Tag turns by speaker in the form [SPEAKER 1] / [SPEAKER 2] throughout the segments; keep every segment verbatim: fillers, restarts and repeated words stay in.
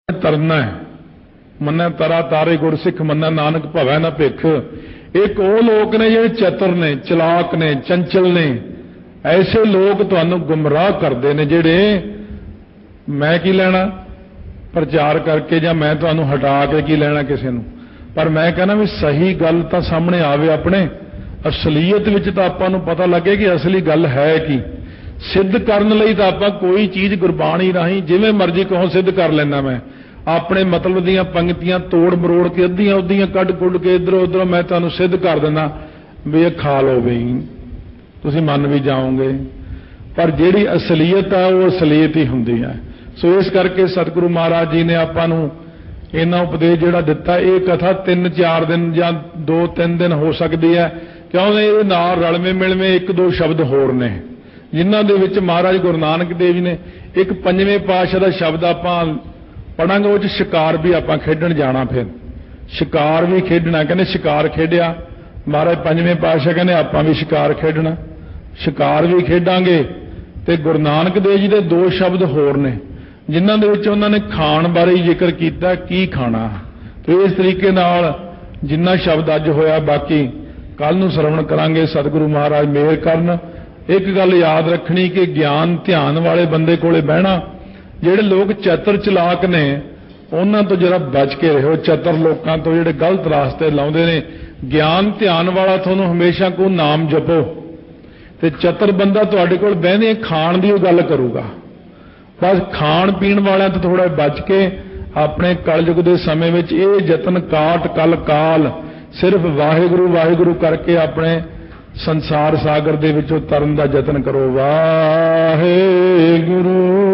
[SPEAKER 1] तरना है। मन्ना तरा तारे गुरसिख मन्ना नानक भवै ना भिख। एक वो लोग ने जो चतुर ने, चलाक ने, चंचल ने, ऐसे लोग तुहानू गुमराह करते हैं जिहड़े मैं की लेना प्रचार करके या मैं तुहानू हटा के की लेना किसी नू। पर मैं कहना भी सही गल तो सामने आवे, अपने असलीयत विच तां आपां नू पता लगे कि असली गल है की। सिद्ध करने लई तां आपां कोई चीज़ गुरबाणी राहीं जिवें मर्जी कहो सिद्ध कर लैना। मैं अपने मतलब दीयां पंक्तियां तोड़ मरोड़ के अद्धियां उद्धियां कढ़ कुढ़ के इधरों उधरों मैं तुहानू सिद्ध कर देना भी ये खा लो बई, तुसीं मन भी जाओगे। पर जिहड़ी असलीयत है वो असलीयत ही हुंदी है। सो इस करके सतगुरु महाराज जी ने आपां नू इन्ना उपदेश जिहड़ा दिता, ये कथा तीन चार दिन या दो तीन दिन हो सकती है, क्योंकि ये नाल रलवे मिलवे एक दो शब्द होर ने जिन्हां दे विच महाराज गुरु नानक देव जी ने एक पंजवें पातशाह दा शब्द आपां पढ़ांगे, वो शिकार भी आपां खेडण जाना, फिर शिकार भी खेडना। कहने शिकार खेडिया महाराज पंजवें पातशाह कहने आपां भी शिकार खेडना, शिकार भी खेडांगे। ते गुरु नानक देव जी दे दो शब्द होर ने जिन्हां दे विच उन्हां ने खाण बारे जिक्र कीता, की खाना। तो इस तरीके नाल जिन्ना शब्द अज होया बाकी कल नूं श्रवण करांगे। सतगुरु महाराज मेहर करन। एक गल याद रखनी कि ज्ञान ध्यान वाले बंदे कोले बहना, जिहड़े लोग चतुर चलाक ने उन्हां तो जरा बच के रहो। चतुर लोकां तो जिहड़े गलत रास्ते लाउंदे ने। ज्ञान ध्यान वाला तुहानूं हमेशा को नाम जपो, ते चतुर बंदा तुहाडे कोल बहने खाण दी गल करूगा। बस खाण पीण वालियां तो थोड़ा बच के अपने कलयुग दे समय विच इह जतन काट कल काल सिर्फ वाहिगुरू वाहिगुरू करके अपने संसार सागर दे विचों तरन दा जतन करो। वाहिगुरू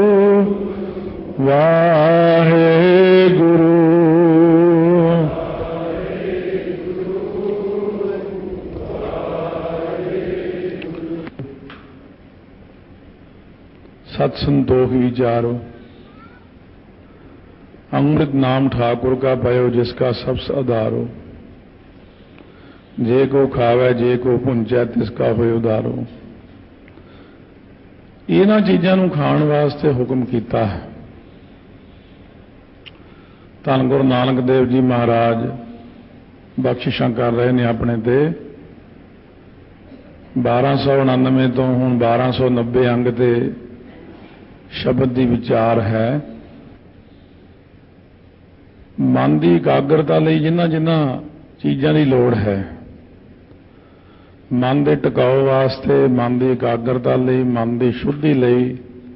[SPEAKER 1] वाहिगुरू सत संतोखी विचारो। अमृत नाम ठाकुर का पयो जिसका सबस आधारो। जे को खावे जे को पुंचै तिसका होए उधारो। इन्हां चीज़ां नूं खाण वास्ते हुक्म कीता है। धन गुरु नानक देव जी महाराज बख्शिशां कर रहे ने अपने ते। बारह सौ उनानवे तो हुण बारह सौ नब्बे अंग ते शब्द दी विचार है। मन की एकाग्रता लई जिन्हां जिन्हां चीज़ां दी लोड़ है, मन के टिकाऊ वास्ते, मन की एकाग्रता लई, मन की शुद्धि लई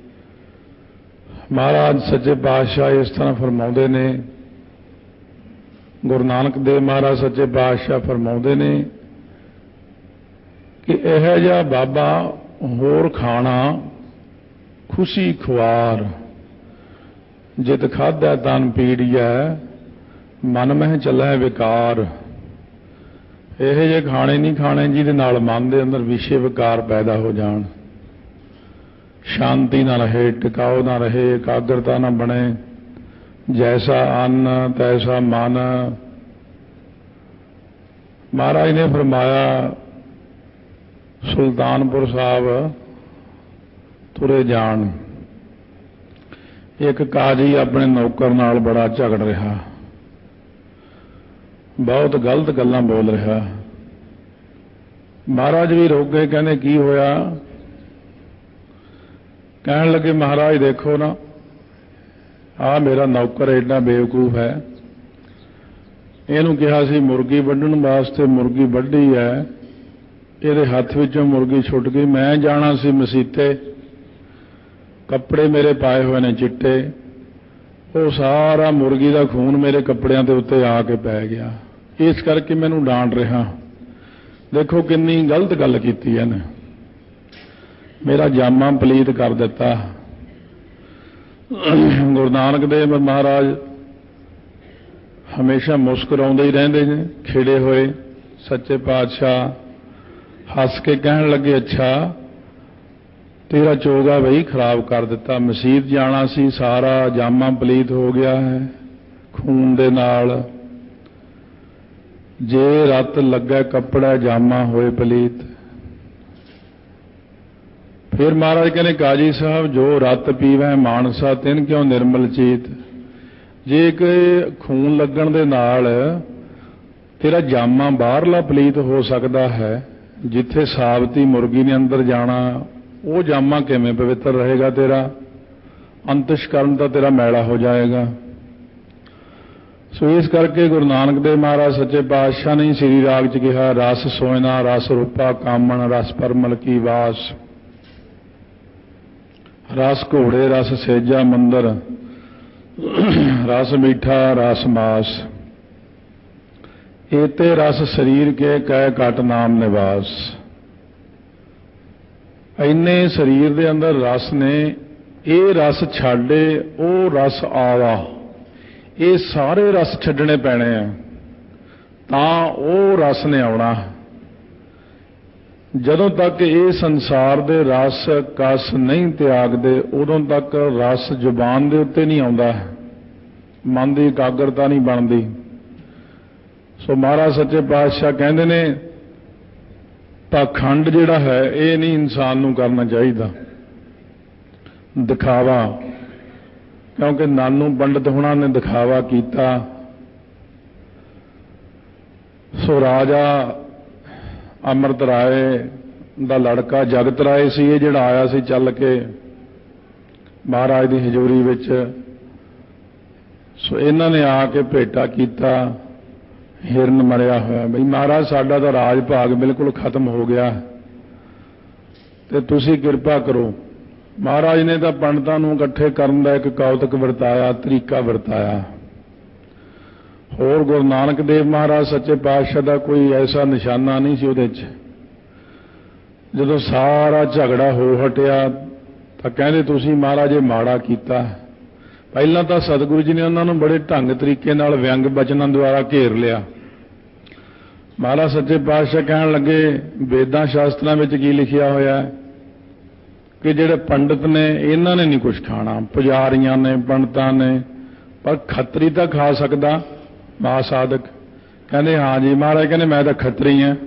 [SPEAKER 1] महाराज सच्चे पातशाह इस तरह फरमाउंदे ने। गुरु नानक देव महाराज सच्चे पातशाह फरमाउंदे ने कि इह जिहा बाबा होर खाना खुशी खुआर, जित खाधा तन पीड़िया मन मह चलै विकार। यह जे खाने नहीं खाने जिहदे नाल मन दे अंदर विषय विकार पैदा हो जाण, शांति ना रहे, टिकाऊ ना रहे, एकाग्रता ना बने। जैसा अन्न तैसा मन। महाराज ने फरमाया सुल्तानपुर साहब तुरे जान, एक काजी अपने नौकर नाल बड़ा झगड़ रहा, बहुत गलत गल्लां बोल रहा। महाराज भी रोक गए, कहने की होया? कहन लगे महाराज देखो ना, आ मेरा नौकर एडा बेवकूफ है, इहनूं कहा सी मुर्गी वड्ढण वास्ते, मुर्गी वड्ढी है, इहदे हत्थ विचों मुर्गी छुट गई। मैं जाना सी मसीते, कपड़े मेरे पाए हुए ने चिट्टे, वो सारा मुर्गी का खून मेरे कपड़ियां के उत्ते आके पै गया, इस करके मैनू डांट रहा। देखो कितनी गलत गल कीती है ने, मेरा जामा पलीत कर दिता। गुरु नानक देव महाराज हमेशा मुस्कुराउंदे ही रहंदे ने, खिड़े होए। सच्चे पातशाह हस के कहन लगे अच्छा तेरा चोगा बई खराब कर दिता, मसीत जाना सी, सारा जामा पलीत हो गया है खून दे नाल। जे रत लगे कपड़ा जामा होए पलीत। फिर महाराज कहने काजी साहब जो रत पीवै मानसा तिन क्यों निर्मल चीत। ਜੇ ਕਿ ਖੂਨ ਲੱਗਣ ਦੇ ਨਾਲ ਤੇਰਾ ਜਾਮਾ ਬਾਹਰਲਾ ਪਲੀਤ ਹੋ ਸਕਦਾ ਹੈ, ਜਿੱਥੇ ਸਾਬਤੀ ਮੁਰਗੀ ਨੇ ਅੰਦਰ ਜਾਣਾ ਉਹ ਜਾਮਾ ਕਿਵੇਂ ਪਵਿੱਤਰ ਰਹੇਗਾ ਤੇਰਾ? ਅੰਤਿਸ਼ਕਰਮ ਤਾਂ ਤੇਰਾ ਮੈਲਾ ਹੋ ਜਾਏਗਾ। ਸੋ ਇਸ ਕਰਕੇ ਗੁਰੂ ਨਾਨਕ ਦੇਵ ਮਹਾਰਾਜ ਸੱਚੇ ਪਾਤਸ਼ਾਹ ਨੇ ਸ੍ਰੀ ਰਾਗ 'ਚ ਕਿਹਾ, ਰਸ ਸੋਇਨਾ ਰਸ ਰੂਪਾ ਕਾਮਣ ਰਸ ਪਰਮਲ ਕੀ ਵਾਸ, ਰਸ ਘੋੜੇ ਰਸ ਸੇਜਾ ਮੰਦਰ, ਰਸ ਮੀਠਾ ਰਸ ਮਾਸ, ਏਤੇ ਰਸ ਸਰੀਰ ਕੇ ਕਹਿ ਘਟ ਨਾਮ ਨਿਵਾਸ। ਇੰਨੇ ਸਰੀਰ ਦੇ ਅੰਦਰ ਰਸ ਨੇ, ਇਹ ਰਸ ਛੱਡੇ ਉਹ ਰਸ ਆਵਾ, ਇਹ ਸਾਰੇ ਰਸ ਛੱਡਣੇ ਪੈਣੇ ਆ ਤਾਂ ਉਹ ਰਸ ਨੇ ਆਉਣਾ। ਜਦੋਂ ਤੱਕ ਇਹ ਸੰਸਾਰ ਦੇ ਰਸ ਕਸ ਨਹੀਂ ਤਿਆਗਦੇ ਉਦੋਂ ਤੱਕ ਰਸ ਜ਼ੁਬਾਨ ਦੇ ਉੱਤੇ ਨਹੀਂ ਆਉਂਦਾ, ਮਨ ਦੀ ਇਕਾਗਰਤਾ ਨਹੀਂ ਬਣਦੀ। ਸੋ ਮਹਾਰਾਜ ਸੱਚੇ ਪਾਤਸ਼ਾਹ ਕਹਿੰਦੇ ਨੇ ਪਾਖੰਡ ਜਿਹੜਾ ਹੈ ਇਹ ਨਹੀਂ ਇਨਸਾਨ ਨੂੰ ਕਰਨਾ ਚਾਹੀਦਾ, ਦਿਖਾਵਾ। ਕਿਉਂਕਿ ਨਾਨੂ ਪੰਡਤ ਹੁਣਾਂ ਨੇ ਦਿਖਾਵਾ ਕੀਤਾ। ਸੋ ਰਾਜਾ ਅੰਮ੍ਰਿਤ ਰਾਏ ਦਾ ਲੜਕਾ ਜਗਤ ਰਾਏ ਸੀ, ਇਹ ਜਿਹੜਾ ਆਇਆ ਸੀ ਚੱਲ ਕੇ ਮਹਾਰਾਜ ਦੀ ਹਜ਼ੂਰੀ ਵਿੱਚ। ਸੋ ਇਹਨਾਂ ਨੇ ਆ ਕੇ ਭੇਟਾ ਕੀਤਾ, ਹਿਰਨ ਮਰਿਆ ਹੋਇਆ, ਬਈ ਮਹਾਰਾਜ ਸਾਡਾ ਤਾਂ ਰਾਜ ਭਾਗ ਬਿਲਕੁਲ ਖਤਮ ਹੋ ਗਿਆ ਤੇ ਤੁਸੀਂ ਕਿਰਪਾ ਕਰੋ। ਮਹਾਰਾਜ ਨੇ ਤਾਂ ਪੰਡਤਾਂ ਨੂੰ ਇਕੱਠੇ ਕਰਨ ਦਾ ਇੱਕ ਕੌਤਕ ਵਰਤਾਇਆ, ਤਰੀਕਾ ਵਰਤਾਇਆ। ਹੋਰ ਗੁਰੂ ਨਾਨਕ ਦੇਵ ਮਹਾਰਾਜ ਸੱਚੇ ਪਾਤਸ਼ਾਹ ਦਾ ਕੋਈ ਐਸਾ ਨਿਸ਼ਾਨਾ ਨਹੀਂ ਸੀ ਉਹਦੇ 'ਚ। ਜਦੋਂ ਸਾਰਾ ਝਗੜਾ ਹੋ ਹਟਿਆ ਤਾਂ ਕਹਿੰਦੇ ਤੁਸੀਂ ਮਹਾਰਾਜ ਇਹ ਮਾੜਾ ਕੀਤਾ। ਪਹਿਲਾਂ ਤਾਂ ਸਤਿਗੁਰੂ ਜੀ ਨੇ ਉਹਨਾਂ ਨੂੰ ਬੜੇ ਢੰਗ ਤਰੀਕੇ ਨਾਲ ਵਿਅੰਗ ਬਚਨਾਂ ਦੁਆਰਾ ਘੇਰ ਲਿਆ। ਮਹਾਰਾਜ ਸੱਚੇ ਪਾਤਸ਼ਾਹ ਕਹਿਣ ਲੱਗੇ ਵੇਦਾਂ ਸ਼ਾਸਤਰਾਂ ਵਿੱਚ ਕੀ ਲਿਖਿਆ ਹੋਇਆ ਕਿ ਜਿਹੜੇ ਪੰਡਤ ਨੇ ਇਹਨਾਂ ਨੇ ਨਹੀਂ ਕੁਝ ਖਾਣਾ, ਪੁਜਾਰੀਆਂ ਨੇ ਪੰਡਤਾਂ ਨੇ, ਪਰ ਖੱਤਰੀ ਤਾਂ ਖਾ ਸਕਦਾ ਮਾ ਸਾਧਕ। ਕਹਿੰਦੇ ਹਾਂ ਜੀ ਮਹਾਰਾਜ, ਕਹਿੰਦੇ ਮੈਂ ਤਾਂ ਖੱਤਰੀ ਹਾਂ।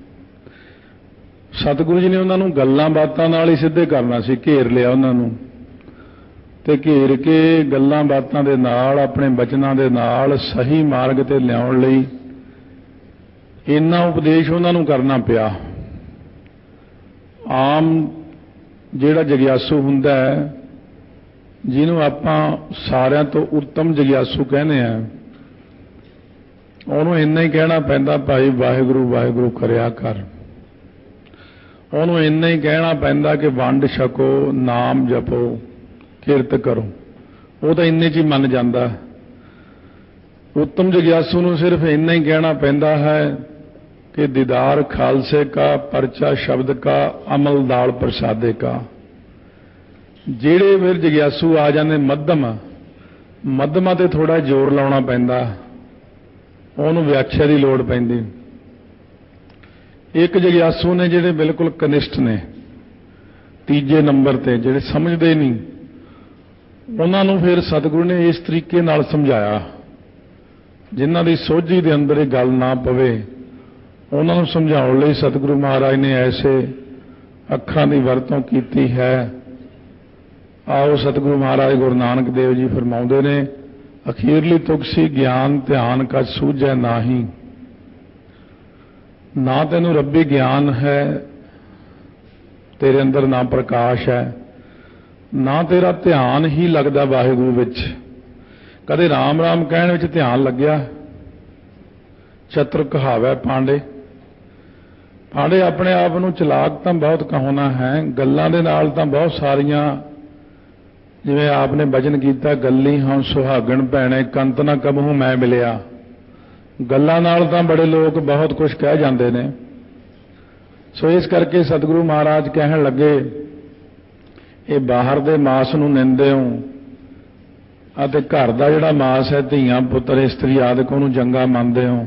[SPEAKER 1] ਸਤਿਗੁਰੂ ਜੀ ਨੇ ਉਹਨਾਂ ਨੂੰ ਗੱਲਾਂ ਬਾਤਾਂ ਨਾਲ ਹੀ ਸਿੱਧੇ ਕਰਨਾ ਸੀ, ਘੇਰ ਲਿਆ ਉਹਨਾਂ ਨੂੰ ਤੇ ਘੇਰ ਕੇ ਗੱਲਾਂ ਬਾਤਾਂ ਦੇ ਨਾਲ ਆਪਣੇ ਬਚਨਾਂ ਦੇ ਨਾਲ ਸਹੀ ਮਾਰਗ ਤੇ ਲਿਆਉਣ ਲਈ ਇੰਨਾ ਉਪਦੇਸ਼ ਉਹਨਾਂ ਨੂੰ ਕਰਨਾ ਪਿਆ। ਆਮ ਜਿਹੜਾ ਜਗਿਆਸੂ ਹੁੰਦਾ ਹੈ, ਜਿਹਨੂੰ ਆਪਾਂ ਸਾਰਿਆਂ ਤੋਂ ਉੱਤਮ ਜਗਿਆਸੂ ਕਹਿੰਦੇ ਆ, ਉਹਨੂੰ ਇੰਨਾ ਹੀ ਕਹਿਣਾ ਪੈਂਦਾ ਭਾਈ ਵਾਹਿਗੁਰੂ ਵਾਹਿਗੁਰੂ ਕਰਿਆ ਕਰ। ਉਹਨੂੰ ਇੰਨਾ ਹੀ ਕਹਿਣਾ ਪੈਂਦਾ ਕਿ ਵੰਡ ਛਕੋ, ਨਾਮ ਜਪੋ, ਕਿਰਤ ਕਰੋ। ਉਹ ਤਾਂ ਇੰਨੇ 'ਚ ਹੀ ਮੰਨ ਜਾਂਦਾ। ਉੱਤਮ ਜਗਿਆਸੂ ਨੂੰ ਸਿਰਫ ਇੰਨਾ ਹੀ ਕਹਿਣਾ ਪੈਂਦਾ ਹੈ कि दीदार खालसे का परचा शब्द का अमल दाल प्रसादे का। ਜਿਹੜੇ ਫਿਰ ਜਗਿਆਸੂ ਆ ਜਾਂਦੇ ਮੱਧਮ, ਮੱਧਮਾਂ ਤੇ ਥੋੜਾ ਜ਼ੋਰ ਲਾਉਣਾ ਪੈਂਦਾ, ਉਹਨੂੰ ਵਿਆਖਿਆ ਦੀ ਲੋੜ ਪੈਂਦੀ। ਇੱਕ ਜਗਿਆਸੂ ਨੇ ਜਿਹੜੇ ਬਿਲਕੁਲ ਕਨਿਸ਼ਟ ਨੇ, ਤੀਜੇ ਨੰਬਰ ਤੇ, ਜਿਹੜੇ ਸਮਝਦੇ ਨਹੀਂ, ਉਹਨਾਂ ਨੂੰ ਫਿਰ ਸਤਿਗੁਰੂ ਨੇ ਇਸ ਤਰੀਕੇ ਨਾਲ ਸਮਝਾਇਆ ਜਿਨ੍ਹਾਂ ਦੀ ਸੋਝੀ ਦੇ ਅੰਦਰ ਇਹ ਗੱਲ ਨਾ ਪਵੇ। ਉਹਨਾਂ ਨੂੰ ਸਮਝਾਉਣ ਲਈ ਸਤਿਗੁਰੂ ਮਹਾਰਾਜ ਨੇ ਐਸੇ ਅੱਖਰਾਂ ਦੀ ਵਰਤੋਂ ਕੀਤੀ ਹੈ। ਆਓ ਸਤਿਗੁਰੂ ਮਹਾਰਾਜ ਗੁਰੂ ਨਾਨਕ ਦੇਵ ਜੀ ਫਰਮਾਉਂਦੇ ਨੇ, ਅਖੀਰਲੀ ਤੁਕ ਸੀ ਗਿਆਨ ਧਿਆਨ ਕਛ ਸੂਝੈ ਨਾਹੀ। ਨਾ ਤੈਨੂੰ ਰੱਬੀ ਗਿਆਨ ਹੈ, ਤੇਰੇ ਅੰਦਰ ਨਾ ਪ੍ਰਕਾਸ਼ ਹੈ, ਨਾ ਤੇਰਾ ਧਿਆਨ ਹੀ ਲੱਗਦਾ ਵਾਹਿਗੁਰੂ ਵਿੱਚ। ਕਦੇ ਰਾਮ ਰਾਮ ਕਹਿਣ ਵਿੱਚ ਧਿਆਨ ਲੱਗਿਆ? ਚਤੁਰ ਕਹਾਵੈ ਪਾਂਡੇ। ਪਾਂਡੇ ਆਪਣੇ ਆਪ ਨੂੰ ਚਲਾਕ ਤਾਂ ਬਹੁਤ ਕਹਾਉਣਾ ਹੈ, ਗੱਲਾਂ ਦੇ ਨਾਲ ਤਾਂ ਬਹੁਤ ਸਾਰੀਆਂ, ਜਿਵੇਂ ਆਪ ਨੇ ਬਚਨ ਕੀਤਾ, ਗੱਲੀ ਹਾਂ ਸੁਹਾਗਣ ਭੈਣੇ ਕੰਤ ਨਾ ਕਬਹੂ ਮੈਂ ਮਿਲਿਆ। ਗੱਲਾਂ ਨਾਲ ਤਾਂ ਬੜੇ ਲੋਕ ਬਹੁਤ ਕੁਝ ਕਹਿ ਜਾਂਦੇ ਨੇ। ਸੋ ਇਸ ਕਰਕੇ ਸਤਿਗੁਰੂ ਮਹਾਰਾਜ ਕਹਿਣ ਲੱਗੇ, ਇਹ ਬਾਹਰ ਦੇ ਮਾਸ ਨੂੰ ਨਿੰਦੇ ਹੋ ਅਤੇ ਘਰ ਦਾ ਜਿਹੜਾ ਮਾਸ ਹੈ, ਧੀਆਂ ਪੁੱਤਰ ਇਸਤਰੀ ਆਦਿਕ, ਉਹਨੂੰ ਚੰਗਾ ਮੰਨਦੇ ਹੋ।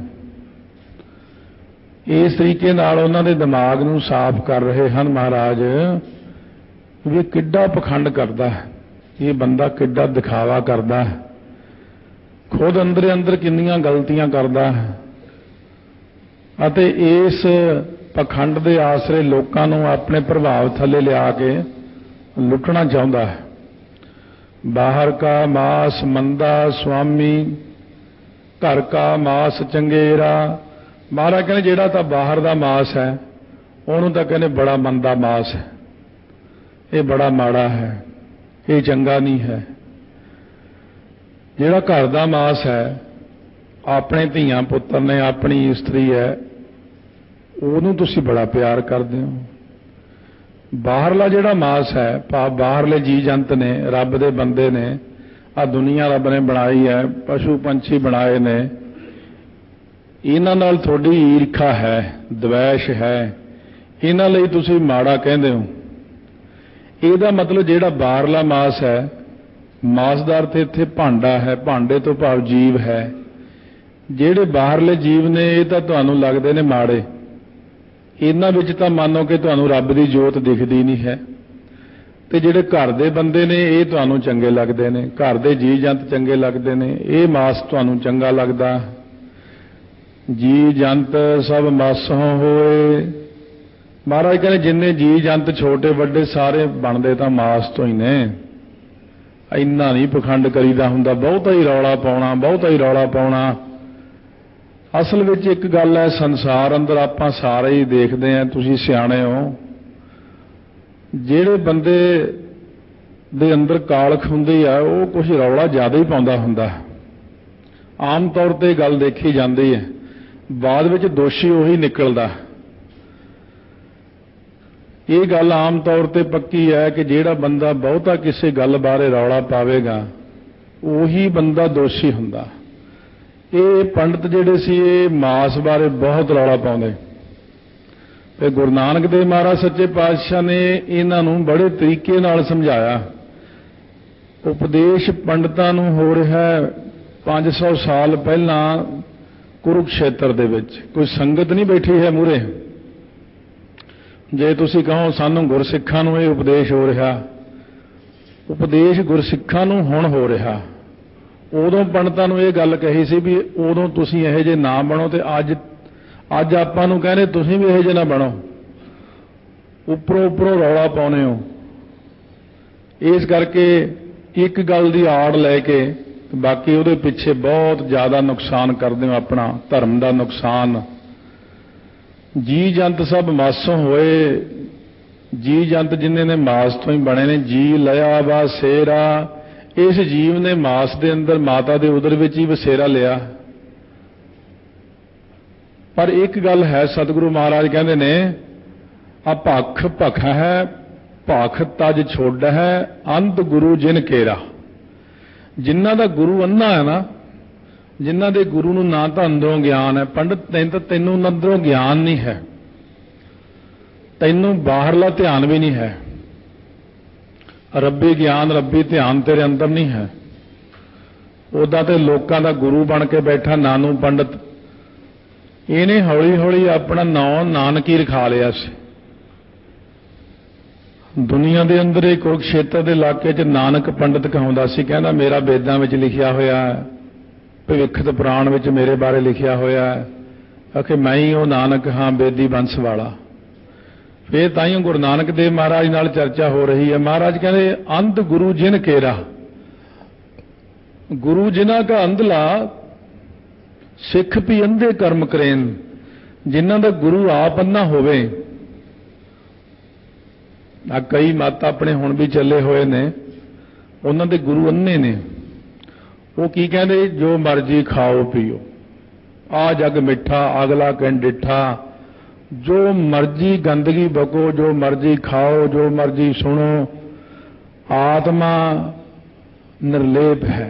[SPEAKER 1] ਇਸ ਤਰੀਕੇ ਨਾਲ ਉਹਨਾਂ ਦੇ ਦਿਮਾਗ ਨੂੰ ਸਾਫ਼ ਕਰ ਰਹੇ ਹਨ ਮਹਾਰਾਜ ਵੀ ਕਿੱਡਾ ਪਖੰਡ ਕਰਦਾ ਹੈ ਇਹ ਬੰਦਾ, ਕਿੱਡਾ ਦਿਖਾਵਾ ਕਰਦਾ ਹੈ, ਖੁਦ ਅੰਦਰੇ ਅੰਦਰ ਕਿੰਨੀਆਂ ਗਲਤੀਆਂ ਕਰਦਾ ਹੈ ਅਤੇ ਇਸ ਪਖੰਡ ਦੇ ਆਸਰੇ ਲੋਕਾਂ ਨੂੰ ਆਪਣੇ ਪ੍ਰਭਾਵ ਥੱਲੇ ਲਿਆ ਕੇ ਲੁੱਟਣਾ ਚਾਹੁੰਦਾ ਹੈ। बाहर का मास मंदा स्वामी, घर का मास चंगेरा। महाराज कहने जिहड़ा तां बाहर दा मास है उहनूं तां कहने बड़ा मंदा मास है, ये बड़ा माड़ा है, ये चंगा नहीं है। जिहड़ा घर दा मास है, अपने धीआं पुत्तर ने, अपनी इस्त्री है, ਉਹਨੂੰ ਤੁਸੀਂ बड़ा प्यार करते हो। बाहरला जिहड़ा मास है, भाव बाहरले जी जंत ने, रब दे बंदे ने, आ दुनिया रब ने बनाई है, पशु पंछी बनाए ने, इन्हां नाल तुहाडी ईर्खा है, द्वैश है, इन्हां लई तुसीं माड़ा कहंदे हो। ਇਹਦਾ मतलब ਜਿਹੜਾ ਬਾਹਰਲਾ ਮਾਸ ਹੈ, ਮਾਸ ਦਾ ਅਰਥ ਇੱਥੇ ਭਾਂਡਾ ਹੈ, ਭਾਂਡੇ ਤੋਂ ਭਾਵ ਜੀਵ ਹੈ। ਜਿਹੜੇ ਬਾਹਰਲੇ ਜੀਵ ਨੇ ਇਹ ਤਾਂ ਤੁਹਾਨੂੰ ਲੱਗਦੇ ਨੇ ਮਾੜੇ, ਇਹਨਾਂ ਵਿੱਚ ਤਾਂ ਮੰਨੋ ਕਿ ਤੁਹਾਨੂੰ ਰੱਬ ਦੀ ਜੋਤ ਦਿਖਦੀ ਨਹੀਂ ਹੈ। ਤੇ ਜਿਹੜੇ ਘਰ ਦੇ ਬੰਦੇ ਨੇ ਇਹ ਤੁਹਾਨੂੰ ਚੰਗੇ ਲੱਗਦੇ ਨੇ, ਘਰ ਦੇ ਜੀ ਜੰਤ ਚੰਗੇ ਲੱਗਦੇ ਨੇ, ਇਹ ਮਾਸ ਤੁਹਾਨੂੰ ਚੰਗਾ ਲੱਗਦਾ। ਜੀ ਜੰਤ ਸਭ ਮਾਸੋਂ ਹੋਏ। महाराज कहने जिन्ने जी जंत छोटे वड्डे सारे बनते तो मास तो ही ने। इन्ना नहीं पखंड करीदा हुंदा, बहुता ही रौला पाउणा, बहुता ही रौला पाउणा। असल विच एक गल है, संसार अंदर आपां सारे ही देखते हैं, तुसीं सियाणे हो, जिहड़े बंदे दे अंदर कालख हुंदी है वो कुछ रौला ज़्यादा ही पाउंदा हुंदा। आम तौर ते गल देखी जाती है, बाद विच दोषी उही निकलदा। ये गल आम तौर पर पक्की है कि जिहड़ा बंदा बहुता किसी गल बारे रौला पावेगा उही बंदा दोषी हुंदा। ये पंडित जिहड़े सी ये मास बारे बहुत रौला पाउंदे, ते गुरु नानक देव महाराज सच्चे पातशाह ने इन्हां नूं बड़े तरीके नाल समझाया। उपदेश पंडितां नूं हो रहा है पांच सौ साल पहलां कुरुक्षेत्र दे विच। कोई संगत नहीं बैठी है मूहरे। जे तुसीं कहो सानूं गुरसिखां नूं ये उपदेश हो रहा, उपदेश गुरसिखां नूं हुण हो रहा। उदों पंडितां नूं ये गल कही सी भी उदों तुसीं इहो जे ना बनो, ते अज अज आपां नूं कहने तुसीं भी इहो जे ना बनो, उपरों उपरों रौला पाउने हो। इस करके एक गल दी आड़ लैके बाकी उहदे पिछे बहुत ज़्यादा नुकसान करदे हो, अपना धर्म दा नुकसान। जी जंत सब मासों होए। जी जंत जिन्हें ने मास तो ही बने ने। जी लया वा सेरा, इस जीव ने मास दे अंदर माता दे उदर विच ही वसेरा लिया। पर एक गल है, सतगुरु महाराज कहते ने, आ भख भख है, भख तज छोड़ है, अंत गुरु जिन केरा। जिन्ना दा गुरु अन्ना है ना, जिन्हां दे गुरु नूं ना तां अंदरों ज्ञान है। पंडित तैन तां तैनूं अंदरों ज्ञान नहीं है, तैनूं बाहरला ध्यान भी नहीं है। रब्बी ज्ञान रब्बी ध्यान तेरे अंदर नहीं है। उदा ते लोकां दा गुरु बन के बैठा नानू पंडित। इहने हौली हौली अपना नाम नानकी रखा लिया सी। दुनिया दे अंदर एक कुरुक्षेत्र दे इलाके च नानक पंडित कहाउंदा सी, कहंदा मेरा वेदां विच लिखिया होया है, भविखत पुराण विच मेरे बारे लिखिया होया है, आखे मैं ही वो नानक हाँ बेदी बंस वाला। फिर ताइयों गुरु नानक देव महाराज नाल चर्चा हो रही है। महाराज कहते अंध गुरु जिन केरा। गुरु जिन्हां का अंधला सिख भी अंधे कर्म करेन। जिन्हां दा गुरु आप अन्ना होवे। आ कई मत अपने हुण भी चले हुए ने, उन्हां दे गुरु अन्ने ने। वो की कहते जो मर्जी खाओ पियो, आ जग मिठा अगला कैन डिठा। जो मर्जी गंदगी बको, जो मर्जी खाओ, जो मर्जी सुनो, आत्मा निर्लेप है।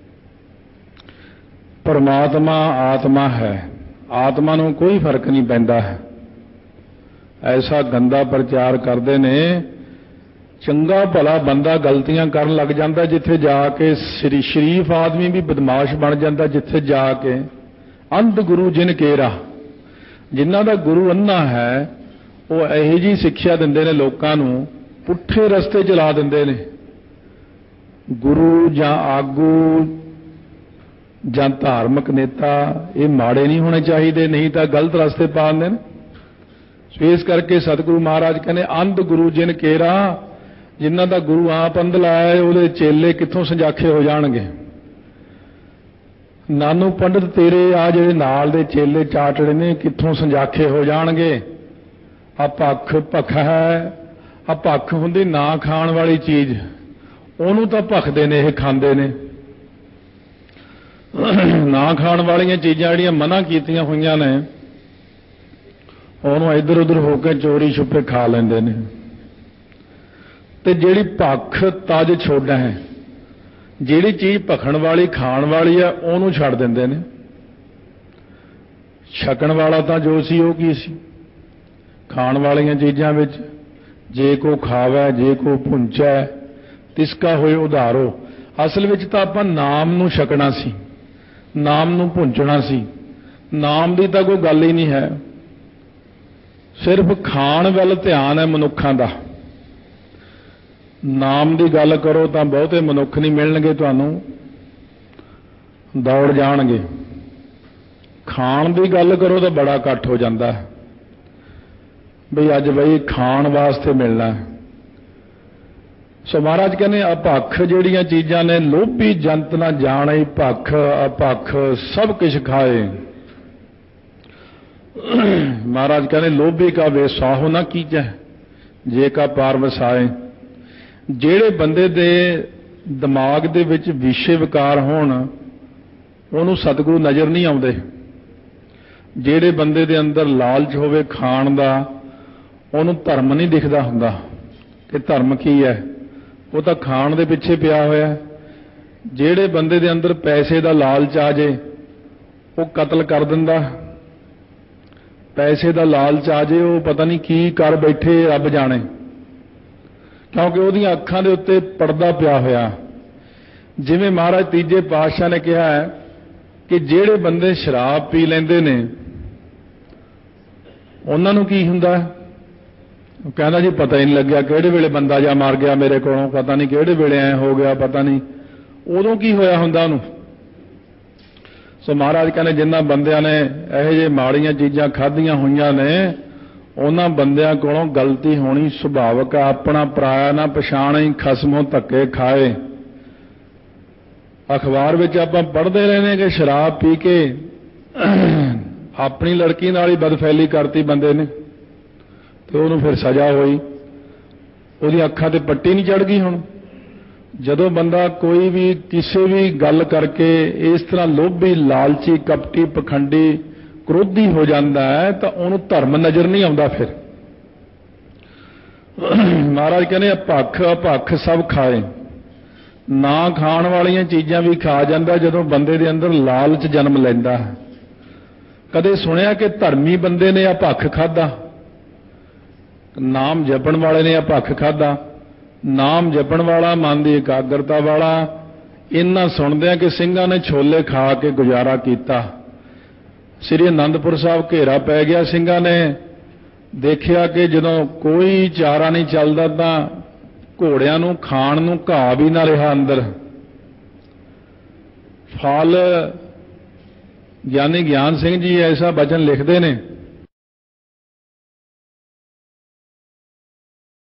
[SPEAKER 1] परमात्मा आत्मा है, आत्मा नूं कोई फर्क नहीं पैंदा है। ऐसा गंदा प्रचार करते ने। चंगा भला बंदा गलतियां करन लग जाता जिथे जाके, श्री शरीफ आदमी भी बदमाश बन जाता जिथे जाके। अंध गुरु जिन केरा। जिन्हां दा गुरु अन्ना है वो इहो जी सिक्ख्या दिंदे ने, लोकां नूं पुठे रस्ते चला दिंदे ने। गुरु जां आगू जां धार्मिक नेता ये माड़े नहीं होने चाहिए, नहीं तो गलत रस्ते पा दिंदे ने। इस करके सतगुरु महाराज कहने अंध गुरु जिन केरा। ਜਿਨ੍ਹਾਂ ਦਾ ਗੁਰੂ ਆਪ ਅੰਧ ਲਾਇਆ ਉਹਦੇ ਚੇਲੇ ਕਿੱਥੋਂ ਸੰਜਾਖੇ ਹੋ ਜਾਣਗੇ। ਨਾਨੂ ਪੰਡਤ ਤੇਰੇ ਆ ਜਿਹੜੇ ਨਾਲ ਦੇ ਚੇਲੇ ਚਾਟੜੇ ਨੇ ਕਿੱਥੋਂ ਸੰਜਾਖੇ ਹੋ ਜਾਣਗੇ। ਆ ਭੱਖ ਭੱਖ ਹੈ, ਆ ਭੱਖ ਹੁੰਦੀ ਨਾ ਖਾਣ ਵਾਲੀ ਚੀਜ਼, ਉਹਨੂੰ ਤਾਂ ਭੱਖਦੇ ਨੇ, ਇਹ ਖਾਂਦੇ ਨੇ। ਨਾ ਖਾਣ ਵਾਲੀਆਂ ਚੀਜ਼ਾਂ ਜਿਹੜੀਆਂ ਮਨਾ ਕੀਤੀਆਂ ਹੋਈਆਂ ਨੇ ਉਹਨੂੰ ਇੱਧਰ ਉੱਧਰ ਹੋ ਕੇ ਚੋਰੀ ਛੁਪੇ ਖਾ ਲੈਂਦੇ ਨੇ। ਤੇ ਜਿਹੜੀ ਭੱਖ ਤਜ ਛੋਡਾ ਹੈ, ਜਿਹੜੀ ਚੀਜ਼ ਭਖਣ ਵਾਲੀ ਖਾਣ ਵਾਲੀ ਆ ਉਹਨੂੰ ਛੱਡ ਦਿੰਦੇ ਨੇ। ਛਕਣ ਵਾਲਾ ਤਾਂ ਜੋ ਸੀ ਉਹ ਕੀ ਸੀ। ਖਾਣ ਵਾਲੀਆਂ ਚੀਜ਼ਾਂ ਵਿੱਚ ਜੇ ਕੋ ਖਾਵੈ ਜੇ ਕੋ ਭੁੰਚੈ ਤਿਸਕਾ ਹੋਏ ਉਧਾਰੋ। ਅਸਲ ਵਿੱਚ ਤਾਂ ਆਪਾਂ ਨਾਮ ਨੂੰ ਛਕਣਾ ਸੀ, ਨਾਮ ਨੂੰ ਭੁੰਚਣਾ ਸੀ। ਨਾਮ ਦੀ ਤਾਂ ਕੋਈ ਗੱਲ ਹੀ ਨਹੀਂ ਹੈ, ਸਿਰਫ ਖਾਣ ਵੱਲ ਧਿਆਨ ਹੈ ਮਨੁੱਖਾਂ ਦਾ। ਨਾਮ ਦੀ ਗੱਲ ਕਰੋ ਤਾਂ ਬਹੁਤੇ ਮਨੁੱਖ ਨਹੀਂ ਮਿਲਣਗੇ, ਤੁਹਾਨੂੰ ਦੌੜ ਜਾਣਗੇ। ਖਾਣ ਦੀ ਗੱਲ ਕਰੋ ਤਾਂ ਬੜਾ ਇਕੱਠ ਹੋ ਜਾਂਦਾ ਹੈ ਬਈ ਅੱਜ ਬਈ ਖਾਣ ਵਾਸਤੇ ਮਿਲਣਾ। ਸੋ ਮਹਾਰਾਜ ਕਹਿੰਦੇ ਅਭੱਖ ਜਿਹੜੀਆਂ ਚੀਜ਼ਾਂ ਨੇ, ਲੋਭੀ ਜੰਤ ਨਾ ਜਾਣੇ ਭੱਖ ਅਭੱਖ ਸਭ ਕੁਝ ਖਾਏ। ਮਹਾਰਾਜ ਕਹਿੰਦੇ ਲੋਭੀ ਕਾ ਵੇਸਾਹੋ ਨਾ ਕੀਜੈ ਜੇ ਕਾ ਪਾਰ ਵਸਾਏ। ਜਿਹੜੇ ਬੰਦੇ ਦੇ ਦਿਮਾਗ ਦੇ ਵਿੱਚ ਵਿਸ਼ੇ ਵਿਕਾਰ ਹੋਣ ਉਹਨੂੰ ਸਤਿਗੁਰੂ ਨਜ਼ਰ ਨਹੀਂ ਆਉਂਦੇ। ਜਿਹੜੇ ਬੰਦੇ ਦੇ ਅੰਦਰ ਲਾਲਚ ਹੋਵੇ ਖਾਣ ਦਾ ਉਹਨੂੰ ਧਰਮ ਨਹੀਂ ਦਿਖਦਾ ਹੁੰਦਾ ਕਿ ਧਰਮ ਕੀ ਹੈ, ਉਹ ਤਾਂ ਖਾਣ ਦੇ ਪਿੱਛੇ ਪਿਆ ਹੋਇਆ। ਜਿਹੜੇ ਬੰਦੇ ਦੇ ਅੰਦਰ ਪੈਸੇ ਦਾ ਲਾਲਚ ਆ ਜੇ ਉਹ ਕਤਲ ਕਰ ਦਿੰਦਾ। ਪੈਸੇ ਦਾ ਲਾਲਚ ਆ ਜੇ ਉਹ ਪਤਾ ਨਹੀਂ ਕੀ ਕਰ ਬੈਠੇ ਰੱਬ ਜਾਣੇ, ਕਿਉਂਕਿ ਉਹਦੀਆਂ ਅੱਖਾਂ ਦੇ ਉੱਤੇ ਪਰਦਾ ਪਿਆ ਹੋਇਆ। ਜਿਵੇਂ ਮਹਾਰਾਜ ਤੀਜੇ ਪਾਤਸ਼ਾਹ ਨੇ ਕਿਹਾ ਹੈ ਕਿ ਜਿਹੜੇ ਬੰਦੇ ਸ਼ਰਾਬ ਪੀ ਲੈਂਦੇ ਨੇ ਉਹਨਾਂ ਨੂੰ ਕੀ ਹੁੰਦਾ। ਉਹ ਕਹਿੰਦਾ ਜੀ ਪਤਾ ਹੀ ਨਹੀਂ ਲੱਗਿਆ ਕਿਹੜੇ ਵੇਲੇ ਬੰਦਾ ਜਾ ਮਰ ਗਿਆ ਮੇਰੇ ਕੋਲੋਂ, ਪਤਾ ਨਹੀਂ ਕਿਹੜੇ ਵੇਲੇ ਐ ਹੋ ਗਿਆ, ਪਤਾ ਨਹੀਂ ਉਦੋਂ ਕੀ ਹੋਇਆ ਹੁੰਦਾ ਉਹਨੂੰ। ਸੋ ਮਹਾਰਾਜ ਕਹਿੰਦੇ ਜਿਨ੍ਹਾਂ ਬੰਦਿਆਂ ਨੇ ਇਹੋ ਜਿਹੇ ਮਾੜੀਆਂ ਚੀਜ਼ਾਂ ਖਾਧੀਆਂ ਹੋਈਆਂ ਨੇ ਉਹਨਾਂ ਬੰਦਿਆਂ ਕੋਲੋਂ ਗਲਤੀ ਹੋਣੀ ਸੁਭਾਵਕ ਆ। ਆਪਣਾ ਪਰਾਇਆ ਨਾ ਪਛਾਣੇ ਖਸਮੋਂ ਧੱਕੇ ਖਾਏ। ਅਖਬਾਰ ਵਿੱਚ ਆਪਾਂ ਪੜ੍ਹਦੇ ਰਹੇ ਨੇ ਕਿ ਸ਼ਰਾਬ ਪੀ ਕੇ ਆਪਣੀ ਲੜਕੀ ਨਾਲ ਹੀ ਬਦਫੈਲੀ ਕਰਤੀ ਬੰਦੇ ਨੇ ਤੇ ਉਹਨੂੰ ਫਿਰ ਸਜ਼ਾ ਹੋਈ, ਉਹਦੀ ਅੱਖਾਂ ਤੇ ਪੱਟੀ ਨਹੀਂ ਚੜ੍ਹ ਗਈ। ਹੁਣ ਜਦੋਂ ਬੰਦਾ ਕੋਈ ਵੀ ਕਿਸੇ ਵੀ ਗੱਲ ਕਰਕੇ ਇਸ ਤਰ੍ਹਾਂ ਲੋਭੀ ਲਾਲਚੀ ਕਪਟੀ ਪਖੰਡੀ ਕ੍ਰੋਧੀ ਹੋ ਜਾਂਦਾ ਹੈ ਤਾਂ ਉਹਨੂੰ ਧਰਮ ਨਜ਼ਰ ਨਹੀਂ ਆਉਂਦਾ। ਫਿਰ ਮਹਾਰਾਜ ਕਹਿੰਦੇ ਭੱਖ ਅਭੱਖ ਸਭ ਖਾਏ। ਨਾ ਖਾਣ ਵਾਲੀਆਂ ਚੀਜ਼ਾਂ ਵੀ ਖਾ ਜਾਂਦਾ ਜਦੋਂ ਬੰਦੇ ਦੇ ਅੰਦਰ ਲਾਲਚ ਜਨਮ ਲੈਂਦਾ ਹੈ। ਕਦੇ ਸੁਣਿਆ ਕਿ ਧਰਮੀ ਬੰਦੇ ਨੇ ਅਭੱਖ ਖਾਧਾ? ਨਾਮ ਜਪਣ ਵਾਲੇ ਨੇ ਅਭੱਖ ਖਾਧਾ? ਨਾਮ ਜਪਣ ਵਾਲਾ, ਮਨ ਦੀ ਇਕਾਗਰਤਾ ਵਾਲਾ, ਇਹਨਾਂ ਸੁਣਦਿਆਂ ਕਿ ਸਿੰਘਾਂ ਨੇ ਛੋਲੇ ਖਾ ਕੇ ਗੁਜ਼ਾਰਾ ਕੀਤਾ। ਸ੍ਰੀ ਅਨੰਦਪੁਰ ਸਾਹਿਬ ਘੇਰਾ ਪੈ ਗਿਆ, ਸਿੰਘਾਂ ਨੇ ਦੇਖਿਆ ਕਿ ਜਦੋਂ ਕੋਈ ਚਾਰਾ ਨਹੀਂ ਚੱਲਦਾ ਤਾਂ ਘੋੜਿਆਂ ਨੂੰ ਖਾਣ ਨੂੰ ਘਾਹ ਵੀ ਨਾ ਰਿਹਾ ਅੰਦਰ। ਫਲ ਗਿਆਨੀ ਗਿਆਨ ਸਿੰਘ ਜੀ ਐਸਾ ਬਚਨ ਲਿਖਦੇ ਨੇ